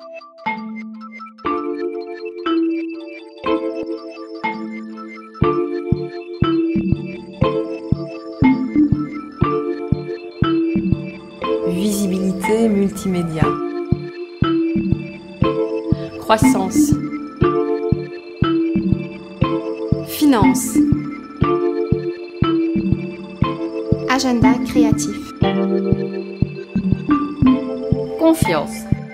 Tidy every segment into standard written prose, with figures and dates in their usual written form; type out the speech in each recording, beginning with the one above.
Visibilité multimédia. Croissance. Finance. Agenda créatif. Confiance.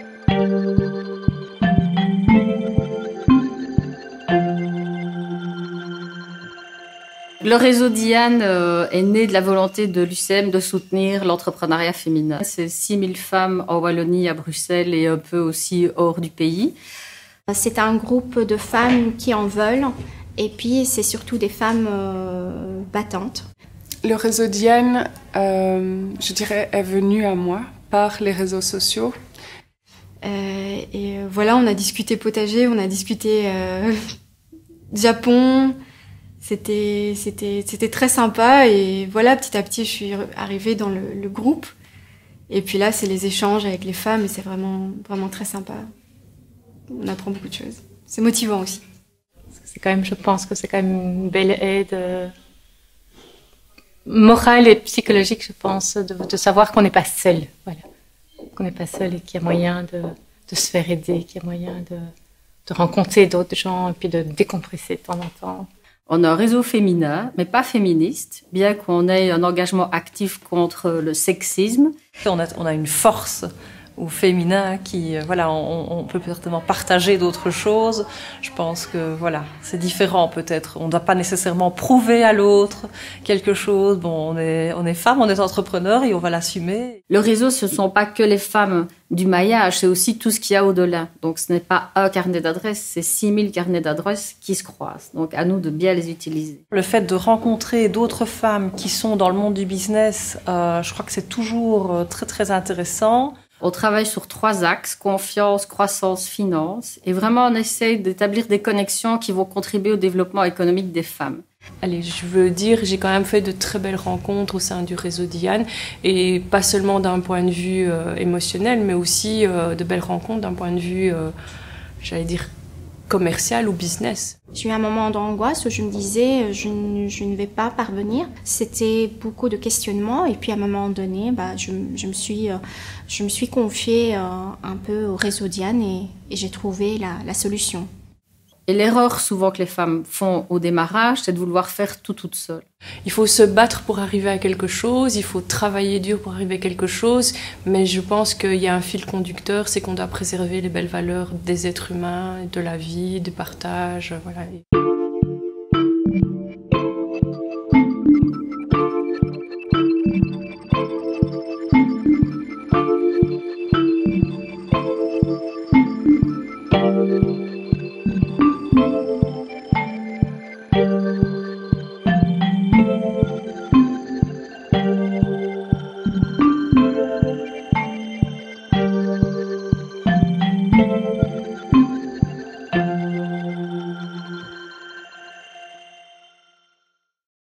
Le réseau Diane est né de la volonté de l'UCM de soutenir l'entrepreneuriat féminin. C'est 6000 femmes en Wallonie, à Bruxelles et un peu aussi hors du pays. C'est un groupe de femmes qui en veulent et puis c'est surtout des femmes battantes. Le réseau Diane, je dirais, est venu à moi par les réseaux sociaux. Voilà, on a discuté potager, on a discuté Japon. C'était très sympa et voilà, petit à petit, je suis arrivée dans le groupe. Et puis là, c'est les échanges avec les femmes et c'est vraiment, vraiment très sympa. On apprend beaucoup de choses. C'est motivant aussi. C'est quand même, je pense que c'est quand même une belle aide morale et psychologique, je pense, de savoir qu'on n'est pas seul. Voilà. Qu'on n'est pas seul et qu'il y a moyen de se faire aider, qu'il y a moyen de rencontrer d'autres gens et puis de décompresser de temps en temps. On a un réseau féminin, mais pas féministe, bien qu'on ait un engagement actif contre le sexisme. On a une force au féminin qui, voilà, on peut certainement partager d'autres choses. Je pense que, voilà, c'est différent peut-être. On ne doit pas nécessairement prouver à l'autre quelque chose. Bon, on est femme, on est entrepreneur et on va l'assumer. Le réseau, ce ne sont pas que les femmes du maillage, c'est aussi tout ce qu'il y a au-delà. Donc, ce n'est pas un carnet d'adresses, c'est 6000 carnets d'adresses qui se croisent. Donc, à nous de bien les utiliser. Le fait de rencontrer d'autres femmes qui sont dans le monde du business, je crois que c'est toujours très, très intéressant. On travaille sur 3 axes, confiance, croissance, finance. Et vraiment, on essaye d'établir des connexions qui vont contribuer au développement économique des femmes. Allez, je veux dire, j'ai quand même fait de très belles rencontres au sein du réseau Diane. Et pas seulement d'un point de vue émotionnel, mais aussi de belles rencontres d'un point de vue, j'allais dire, commercial ou business. J'ai eu un moment d'angoisse où je me disais je ne vais pas parvenir. C'était beaucoup de questionnements et puis à un moment donné, je me suis confiée un peu au réseau Diane et j'ai trouvé la solution. Et l'erreur souvent que les femmes font au démarrage, c'est de vouloir faire tout toute seule. Il faut se battre pour arriver à quelque chose, il faut travailler dur pour arriver à quelque chose, mais je pense qu'il y a un fil conducteur, c'est qu'on doit préserver les belles valeurs des êtres humains, de la vie, du partage, voilà.